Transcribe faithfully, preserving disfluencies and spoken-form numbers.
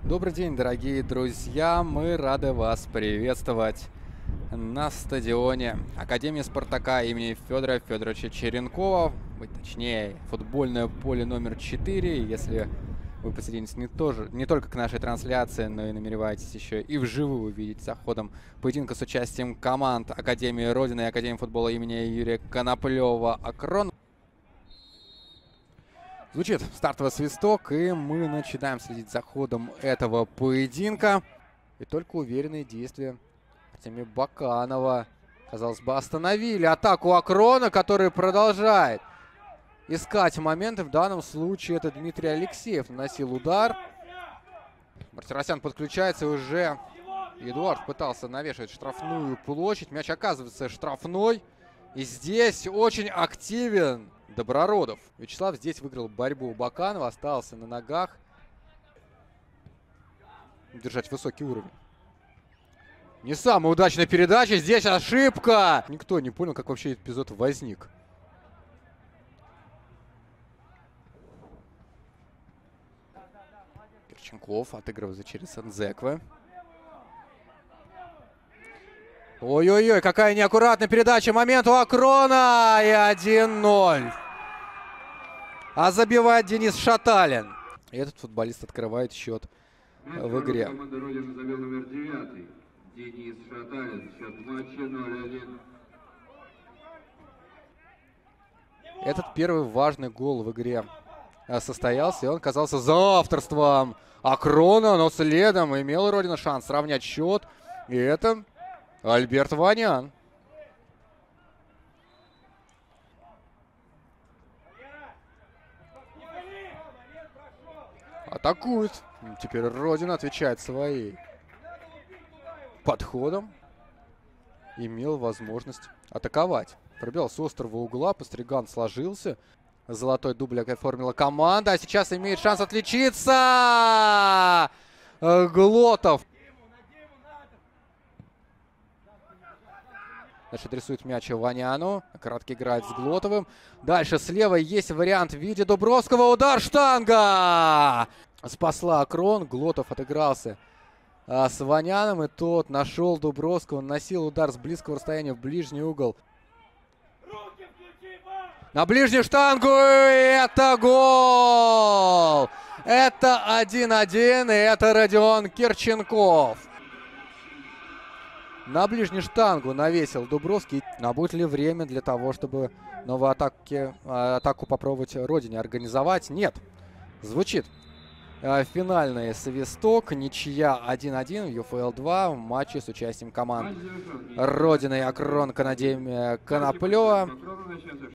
Добрый день, дорогие друзья! Мы рады вас приветствовать на стадионе Академии Спартака имени Федора Федоровича Черенкова. Точнее, футбольное поле номер четыре. Если вы присоединитесь не, тоже, не только к нашей трансляции, но и намереваетесь еще и вживую увидеть за ходом поединка с участием команд Академии Родины и Академии футбола имени Юрия Коноплева «Акрон». Звучит стартовый свисток, и мы начинаем следить за ходом этого поединка. И только уверенные действия Артемия Баканова, казалось бы, остановили атаку Акрона, который продолжает искать моменты. В данном случае это Дмитрий Алексеев наносил удар. Мартиросян подключается, и уже Эдуард пытался навешивать штрафную площадь. Мяч оказывается штрафной. И здесь очень активен Доброродов. Вячеслав здесь выиграл борьбу у Баканова, остался на ногах. Держать высокий уровень. Не самая удачная передача. Здесь ошибка. Никто не понял, как вообще этот эпизод возник. Керченков отыгрывается через Нзекве. Ой-ой-ой, какая неаккуратная передача. Момент у Акрона. И один ноль. А забивает Денис Шаталин. И этот футболист открывает счет в игре. Команда Родины забил номер девять. Денис Шаталин. Счет матча ноль один. Этот первый важный гол в игре состоялся. И он казался за авторством Акрона. Но следом имела Родина шанс сравнять счет. И это Альберт Ванян. Атакует. Теперь Родина отвечает своей подходом. Имел возможность атаковать. Пробил с острого угла. Постриган сложился. Золотой дубль оформила команда. А сейчас имеет шанс отличиться. Глотов. Дальше рисует мяч Ваняну. Кратко играет с Глотовым. Дальше слева есть вариант в виде Дубровского. Удар, штанга! Спасла Акрон. Глотов отыгрался а, с Ваняном. И тот нашел Дубровского. Наносил удар с близкого расстояния в ближний угол. На ближнюю штангу. И это гол! Это один один. И это Родион Керченков. На ближнюю штангу навесил Дубровский. А будет ли время для того, чтобы новую атаки, атаку попробовать Родине организовать? Нет. Звучит финальный свисток. Ничья один один в ю эф эл два в матче с участием команд Родины и Акрон Академия Коноплева.